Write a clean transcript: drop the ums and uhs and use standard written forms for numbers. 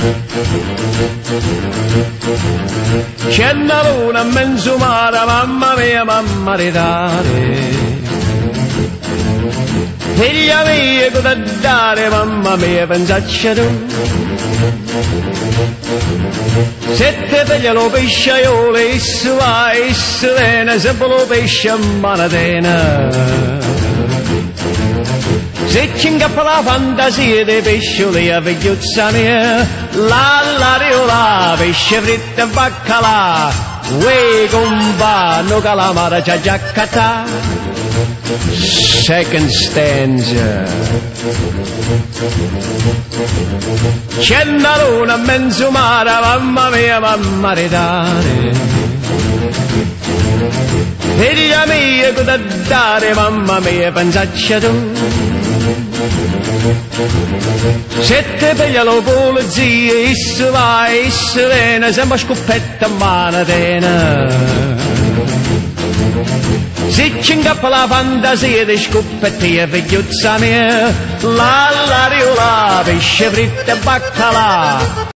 C'è una luna in mezzo mare, mamma mia, mamma ridare. Figlia mia, cosa dare, mamma mia, pensaccia tu. Sette figlie lo pesciaiolo, isso va, isso viene, sempre lo pesce a manatena. Se ci ingappa la fantasia dei pescioli a vecchiuzza mia, la riola, pesce fritto e baccalà, uè compà, calamara già giaccatà. Second stanza. C'è una luna in mezzo mare, mamma mia, mamma ridare. Figlia mia, cosa dare, mamma mia, pensaccia tu. Sette figlie lo polizia, isso va, isso viene, sempre scoppetta a manatena. Se ci ingappa la fantasia di scoppetti e vecchiuzza mia, la riola, pesce fritto e baccalà.